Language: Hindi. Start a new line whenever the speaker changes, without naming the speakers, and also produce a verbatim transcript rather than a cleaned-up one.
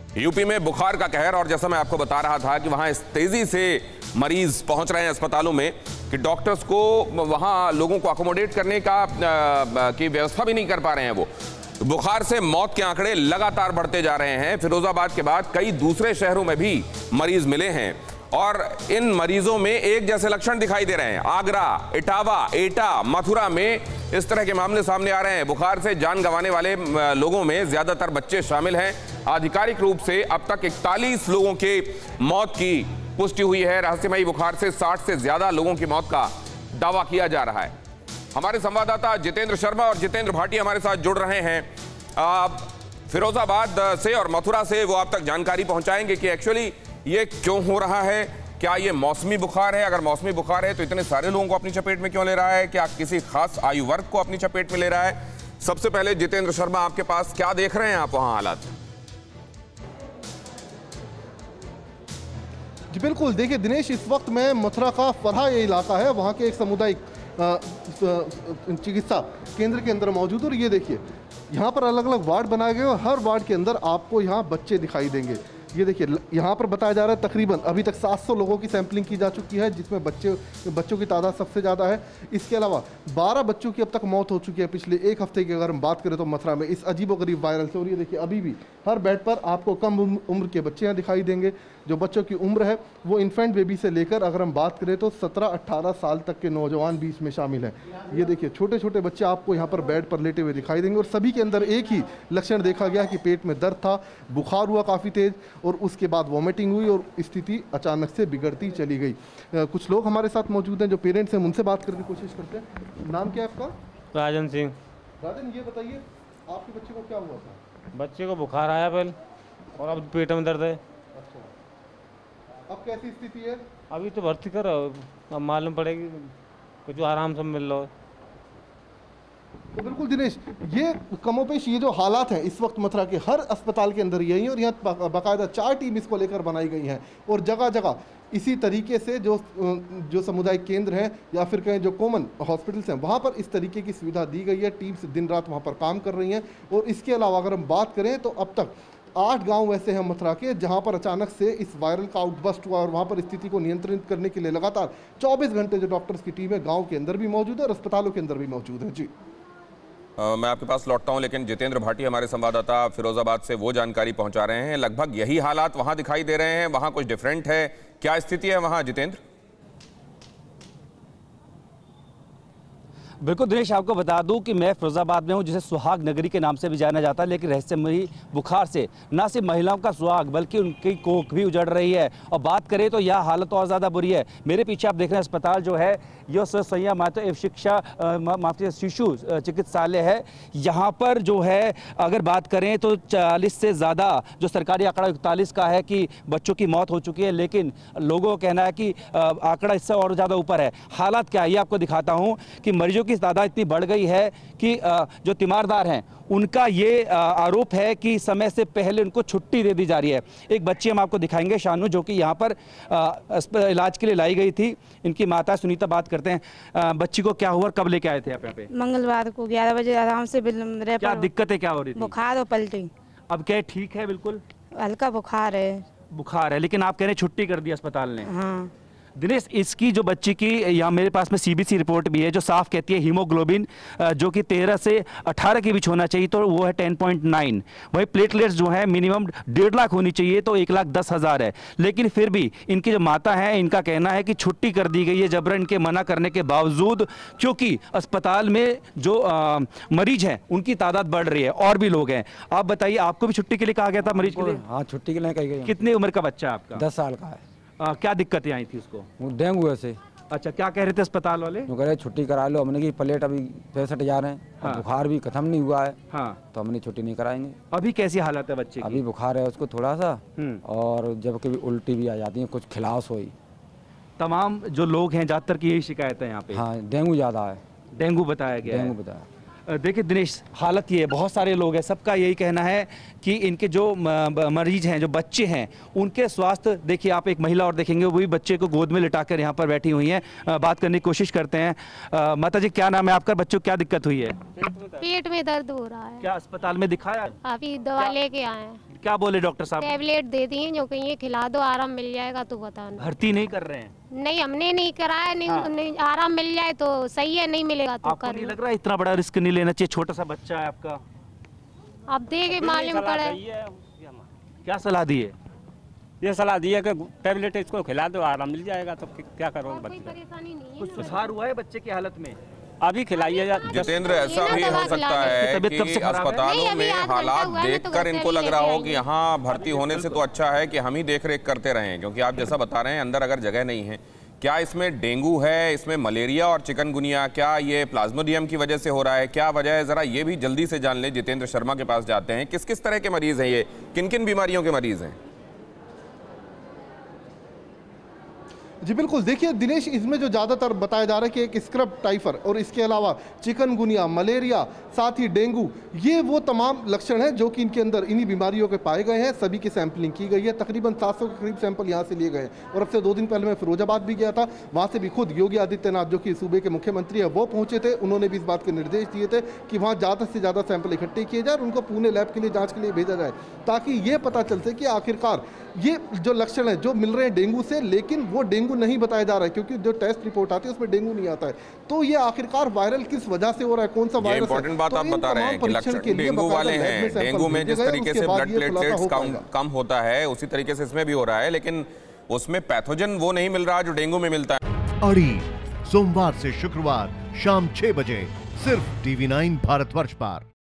यूपी में बुखार का कहर, और जैसा मैं आपको बता रहा था कि वहां इस तेजी से मरीज पहुंच रहे हैं अस्पतालों में कि डॉक्टर्स को वहां लोगों को अकोमोडेट करने का की व्यवस्था भी नहीं कर पा रहे हैं। वो बुखार से मौत के आंकड़े लगातार बढ़ते जा रहे हैं। फिरोजाबाद के बाद कई दूसरे शहरों में भी मरीज मिले हैं और इन मरीजों में एक जैसे लक्षण दिखाई दे रहे हैं। आगरा, इटावा, एटा, मथुरा में इस तरह के मामले सामने आ रहे हैं। बुखार से जान गंवाने वाले लोगों में ज्यादातर बच्चे शामिल हैं। आधिकारिक रूप से अब तक इकतालीस लोगों के मौत की पुष्टि हुई है। रहस्यमयी बुखार से साठ से ज्यादा लोगों की मौत का दावा किया जा रहा है। हमारे संवाददाता जितेंद्र शर्मा और जितेंद्र भाटी हमारे साथ जुड़ रहे हैं फिरोजाबाद से और मथुरा से। वो आप तक जानकारी पहुंचाएंगे कि एक्चुअली ये क्यों हो रहा है। क्या ये मौसमी बुखार है? अगर मौसमी बुखार है तो इतने सारे लोगों को अपनी चपेट में क्यों ले रहा है? क्या किसी खास आयु वर्ग को अपनी चपेट में ले रहा है? सबसे पहले जितेंद्र शर्मा, आपके पास क्या देख रहे हैं आप वहां हालात?
जी बिल्कुल, देखिए दिनेश, इस वक्त मैं मथुरा का फरहा ये इलाका है, वहाँ के एक सामुदायिक चिकित्सा केंद्र के अंदर मौजूद। और ये देखिए यहाँ पर अलग अलग वार्ड बनाए गए और हर वार्ड के अंदर आपको यहाँ बच्चे दिखाई देंगे। ये देखिए यहाँ पर बताया जा रहा है तकरीबन अभी तक सात सौ लोगों की सैंपलिंग की जा चुकी है, जिसमें बच्चे बच्चों की तादाद सबसे ज़्यादा है। इसके अलावा बारह बच्चों की अब तक मौत हो चुकी है पिछले एक हफ्ते की अगर हम बात करें तो मथुरा में इस अजीबोगरीब वायरल से। और ये देखिए अभी भी हर बेड पर आपको कम उम्र के बच्चे यहाँ दिखाई देंगे। जो बच्चों की उम्र है वो इन्फेंट बेबी से लेकर अगर हम बात करें तो सत्रह अट्ठारह साल तक के नौजवान भी इसमें शामिल हैं। ये देखिए छोटे छोटे बच्चे आपको यहाँ पर बेड पर लेटे हुए दिखाई देंगे और सभी के अंदर एक ही लक्षण देखा गया कि पेट में दर्द था, बुखार हुआ काफ़ी तेज और उसके बाद वॉमिटिंग हुई और स्थिति अचानक से बिगड़ती चली गई। कुछ लोग हमारे साथ मौजूद हैं जो पेरेंट्स हैं, उनसे बात करने की कोशिश करते हैं। नाम क्या है आपका?
राजन सिंह।
राजन, ये बताइए आपके बच्चे को क्या हुआ था?
बच्चे को बुखार आया पहले और अब पेट में दर्द है।
अच्छा, अब कैसी स्थिति है?
अभी तो भर्ती करो, अब मालूम पड़ेगी, कुछ आराम से मिल लो।
तो बिल्कुल दिनेश, ये कमोपेश ये जो हालात हैं इस वक्त मथुरा के हर अस्पताल के अंदर यही है और यहाँ बाकायदा चार टीम इसको लेकर बनाई गई हैं और जगह जगह इसी तरीके से जो जो सामुदायिक केंद्र हैं या फिर कहें जो कॉमन हॉस्पिटल्स हैं वहाँ पर इस तरीके की सुविधा दी गई है। टीम्स दिन रात वहाँ पर काम कर रही हैं। और इसके अलावा अगर हम बात करें तो अब तक आठ गांव वैसे हैं मथुरा के जहां पर अचानक से इस वायरल का आउटबस्ट हुआ और वहां पर स्थिति को नियंत्रित करने के लिए लगातार चौबीस घंटे जो डॉक्टर्स की टीम है गांव के अंदर भी मौजूद है और अस्पतालों के अंदर भी मौजूद है। जी
आ, मैं आपके पास लौटता हूं, लेकिन जितेंद्र भाटी हमारे संवाददाता फिरोजाबाद से वो जानकारी पहुंचा रहे हैं। लगभग यही हालात वहां दिखाई दे रहे हैं, वहां कुछ डिफरेंट है? क्या स्थिति है वहां जितेंद्र?
बिल्कुल दिनेश, आपको बता दूं कि मैं फिरोजाबाद में हूं, जिसे सुहाग नगरी के नाम से भी जाना जाता है। लेकिन रहस्यमयी बुखार से न सिर्फ महिलाओं का सुहाग बल्कि उनकी कोख भी उजड़ रही है। और बात करें तो यह हालत और ज़्यादा बुरी है। मेरे पीछे आप देख रहे हैं अस्पताल जो है यह सैया माता एवं शिक्षा माता शिशु चिकित्सालय है। यहाँ पर जो है अगर बात करें तो चालीस से ज़्यादा जो सरकारी आंकड़ा इकतालीस का है कि बच्चों की मौत हो चुकी है, लेकिन लोगों का कहना है कि आंकड़ा इससे और ज़्यादा ऊपर है। हालात क्या है ये आपको दिखाता हूँ कि मरीजों की तादाद इतनी बढ़ गई है कि जो तीमारदार हैं उनका ये आरोप है कि समय से पहले उनको छुट्टी दे दी जा रही है। एक बच्ची हम आपको दिखाएंगे, शानू, जो कि यहाँ पर इलाज के लिए लाई गई थी। इनकी माता सुनीता बात करते हैं। बच्ची को क्या हुआ, कब लेके आए थे आप यहाँ पे?
मंगलवार को ग्यारह बजे आराम से।
क्या दिक्कत है, क्या हो रही थी?
बुखार और पलटी।
अब क्या ठीक है? बिल्कुल
हल्का बुखार है।
बुखार है, लेकिन आप कह रहे हैं छुट्टी कर दी अस्पताल ने।
हाँ
दिनेश, इसकी जो बच्ची की यहाँ मेरे पास में सीबीसी रिपोर्ट भी है जो साफ कहती है हीमोग्लोबिन जो कि तेरह से अठारह के बीच होना चाहिए तो वो है टेन पॉइंट नाइन। वही प्लेटलेट्स जो है मिनिमम डेढ़ लाख होनी चाहिए तो एक लाख दस हज़ार है। लेकिन फिर भी इनकी जो माता है इनका कहना है कि छुट्टी कर दी गई है जबरन के मना करने के बावजूद, क्योंकि अस्पताल में जो आ, मरीज हैं उनकी तादाद बढ़ रही है और भी लोग हैं। आप बताइए, आपको भी छुट्टी के लिए कहा गया था मरीज के लिए?
हाँ, छुट्टी के लिए कही गई।
कितनी उम्र का बच्चा है आपका?
दस साल का है।
आ, क्या दिक्कतें आई थी उसको?
वो डेंगू से।
अच्छा, क्या कह रहे थे अस्पताल वाले?
वो कह रहे छुट्टी करा लो। हमने की प्लेट अभी पैंसठ हजार है। हाँ। बुखार भी खत्म नहीं हुआ है। हाँ। तो हमने छुट्टी नहीं कराएंगे।
अभी कैसी हालत है बच्चे की?
अभी बुखार है उसको थोड़ा सा और जब कभी उल्टी भी आ जाती है, कुछ खिलास हुई।
तमाम जो लोग हैं ज़्यादातर की यही शिकायत है यहाँ पे।
हाँ, डेंगू ज़्यादा है।
डेंगू बताया गया है।
डेंगू बताया।
देखिए दिनेश, हालत ये है, बहुत सारे लोग हैं, सबका यही कहना है कि इनके जो मरीज हैं, जो बच्चे हैं, उनके स्वास्थ्य, देखिए आप एक महिला और देखेंगे, वो भी बच्चे को गोद में लिटाकर यहाँ पर बैठी हुई हैं। बात करने की कोशिश करते हैं। माता जी, क्या नाम है आपका? बच्चों को क्या दिक्कत हुई है?
पेट में दर्द हो रहा है।
क्या अस्पताल में दिखाया?
अभी दवा लेके आए हैं।
क्या बोले डॉक्टर साहब?
टेबलेट दे दी हैं जो कहीं खिला दो आराम मिल जाएगा तो बताना।
भर्ती नहीं कर रहे हैं?
नहीं, हमने नहीं कराया। नहीं,
हाँ।
नहीं आराम मिल जाए तो सही है, नहीं मिलेगा तो
आपको
कर
नहीं
लो।
लग रहा है इतना बड़ा रिस्क नहीं लेना चाहिए? छोटा सा बच्चा है आपका।
अब देखे मालूम पड़े।
क्या सलाह दी है?
ये सलाह दी है कि टेबलेट इसको खिला दो आराम मिल जाएगा। तो क्या करो
कोई
बच्चे?
परेशानी नहीं है।
कुछ सुधार हुआ है बच्चे की हालत में?
अभी खिलाइए या
जितेंद्र, ऐसा भी हो सकता है
तबीयत कब
कि
से खराब है?
अस्पतालों
नहीं, अभी
में
आध घंटा
हालात
हुआ है, मैं तो
देखकर
घर से
इनको
ही
लग
लेके
रहा हो
आई
कि
हूँ।
यहाँ भर्ती होने से तो अच्छा है कि हम ही देख रेख करते रहें, क्योंकि आप जैसा बता रहे हैं अंदर अगर जगह नहीं है। क्या इसमें डेंगू है, इसमें मलेरिया और चिकनगुनिया, क्या ये प्लाज्मोडियम की वजह से हो रहा है? क्या वजह है, जरा ये भी जल्दी से जान ले। जितेंद्र शर्मा के पास जाते हैं। किस किस तरह के मरीज हैं ये, किन किन बीमारियों के मरीज हैं?
जी बिल्कुल, देखिए दिनेश, इसमें जो ज़्यादातर बताया जा रहा है कि एक स्क्रब टाइफर और इसके अलावा चिकनगुनिया, मलेरिया, साथ ही डेंगू, ये वो तमाम लक्षण हैं जो कि इनके अंदर इन्हीं बीमारियों के पाए गए हैं। सभी की सैंपलिंग की गई है। तकरीबन सात सौ के करीब सैंपल यहाँ से लिए गए हैं। और अब से दो दिन पहले मैं फिरोजाबाद भी गया था, वहाँ से भी खुद योगी आदित्यनाथ जो कि सूबे के मुख्यमंत्री है वो पहुँचे थे। उन्होंने भी इस बात के निर्देश दिए थे कि वहाँ ज़्यादा से ज़्यादा सैंपल इकट्ठे किए जाए और उनको पुणे लैब के लिए जाँच के लिए भेजा जाए, ताकि ये पता चल सके कि आखिरकार ये जो लक्षण है जो मिल रहे हैं डेंगू से, लेकिन वो डेंगू नहीं बताया जा रहा है, क्योंकि जो टेस्ट रिपोर्ट आती है उसमें डेंगू नहीं आता है। तो ये आखिरकार वायरल किस वजह से हो रहा है, कौन सा वायरस है?
इंपॉर्टेंट बात
तो
आप बता रहे हैं कि लक्षण डेंगू वाले हैं। डेंगू में जिस तरीके से ब्लड प्लेटलेट्स कम कम होता है, उसी तरीके से इसमें भी हो रहा है, लेकिन उसमें पैथोजन वो नहीं मिल रहा जो डेंगू में मिलता है।
अड़ी सोमवार से शुक्रवार शाम छह बजे सिर्फ टीवी नाइन भारतवर्ष पर।